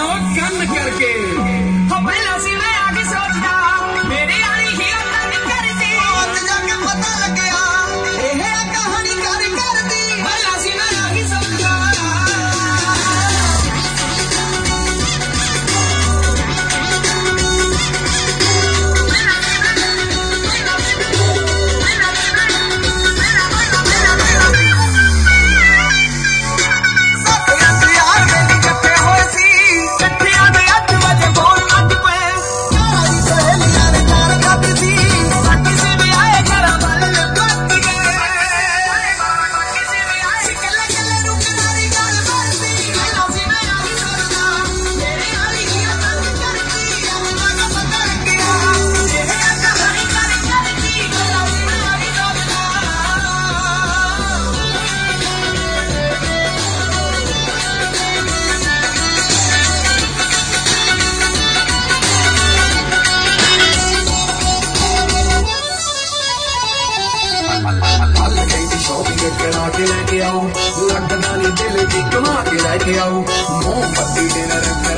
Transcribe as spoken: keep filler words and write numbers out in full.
gun करके पहला सी मैं आगे सोचदा मेरी यारी ही गन करती आज जाके पता लग गया ये है कहानी कर करती पहला सी मैं आगे सोचदा करा के लेके आओ लंदन वाली दिल की कमा के लेके आओ मोमबत्ती डिनर